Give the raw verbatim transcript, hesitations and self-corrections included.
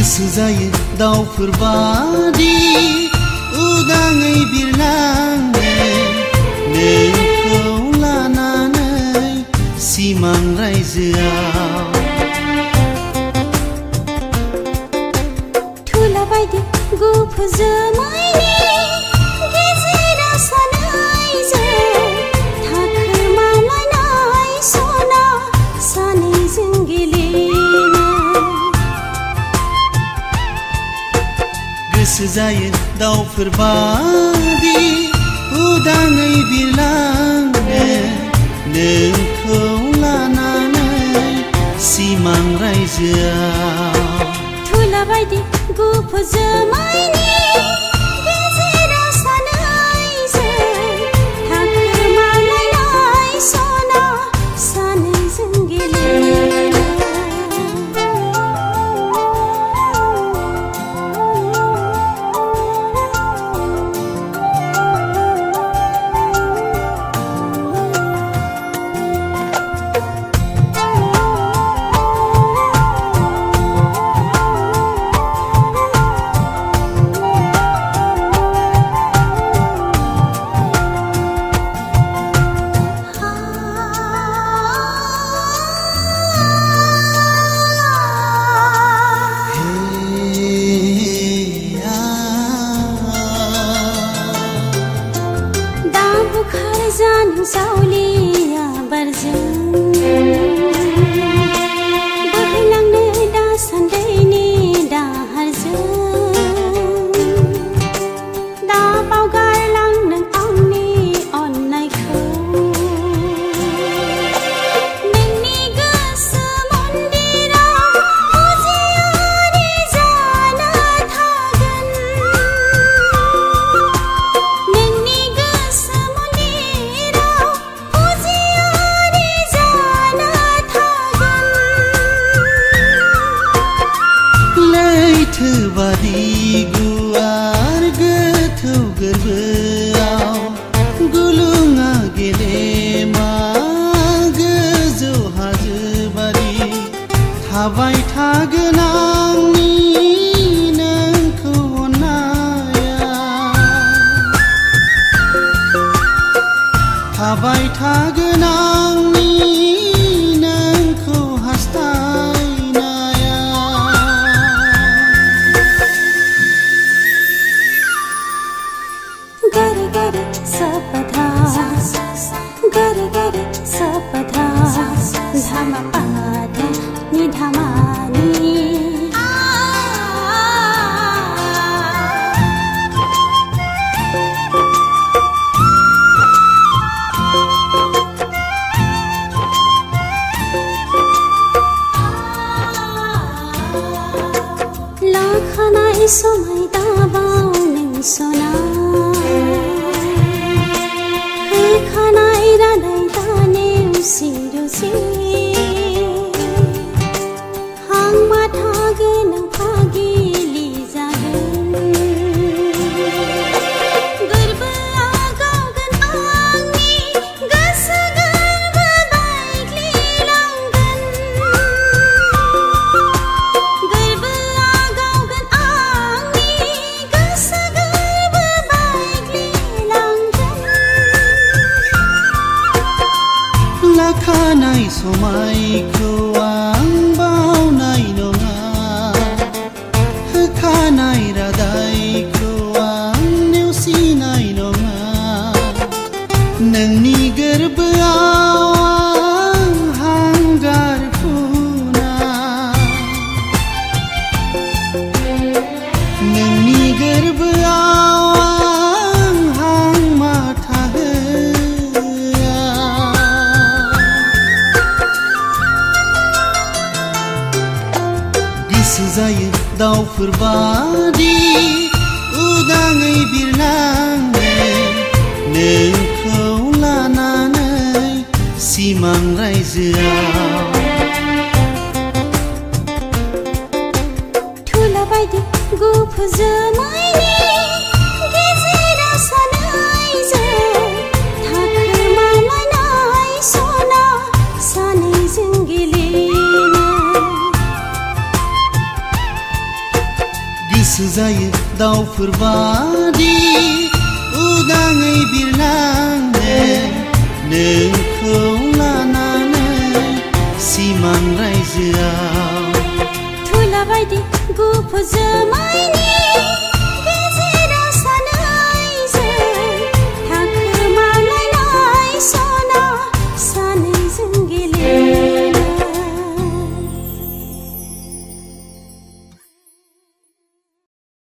गोसो जायो दाउफोर बादि उदाङै बिरलांनो नोंखौ लानानै सिमां रायजोआव थुला बायदि गुफुर जोमैनि गेजेराव सानैजों थाखोमालायनाय सना सानैजों गेलेनो गोसो जायो दाउफोर बादि उदाङै बिरलांनो नोंखौ लानानै सिमां रायजोआव थुला बायदि गुफुर जोमैनि गेजेराव सानैजों थाखोमालायनाय सना सानैजों गेलेनो जानो सावलिया बारजों बोहैलांनो दासान्दैनि दाहारजों दा बावगारलां नों आंनि अननायखौ नोंनि गोसो मन्दिराव फुजियारि जाना थागोन नोंनि गोसो लैथोबादि गुवार गोथौ गोरबोआव गुलुङा गेलेमा गोजौ हाजोबादि थाबाय थागोन आंनि नोंखौ अननाया थाबाय थागोन आंनि नोंखौ हास्थायनाया गरे गरे सपधा गरे गरे सपधा धामा पाधा नि धामानि लाखानाय समाय दाबाव नों सना होखानाय रादाय दानेवसि रुसि हां माथा गोनां फागिलि जागोन गोरबोआ गावगोन आंनि गोसो गोरबो बायग्लिलांगोन गोरबोआ गावगोन आंनि गोसो गोरबो बायग्लिलांगोन लाखानाय समायखौ आं बावनाय नङा होखानाय रादायखौ आं नेवसिनाय नङा नोंनि गोरबोआव आं हांगार फुना नोंनि गोरबोआव आं हां माथा होआ गोसो जायो दाउफोर बादि उदाङै बिरलांनो नोंखौ लानानै सिमां रायजोआव थुला बायदि गुफुर जोमैनि गेजेराव सानैजों थाखोमालायनाय सना सानैजों गेलेनो जायो दाउफोर बादि उदाङै बिरलांनो नोंखौ लानानै सिमां रायजोआव थुला बायदि गुफुर जोमैनि